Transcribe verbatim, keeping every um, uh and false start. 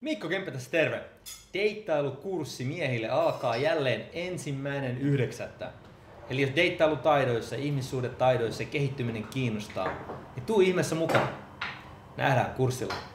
Mikko Kemppä tässä terve! Deittailukurssi miehille alkaa jälleen ensimmäinen yhdeksättä. Eli jos deittailutaidoissa, ihmissuhdetaidoissa kehittyminen kiinnostaa, niin tuu ihmeessä mukaan. Nähdään kurssilla.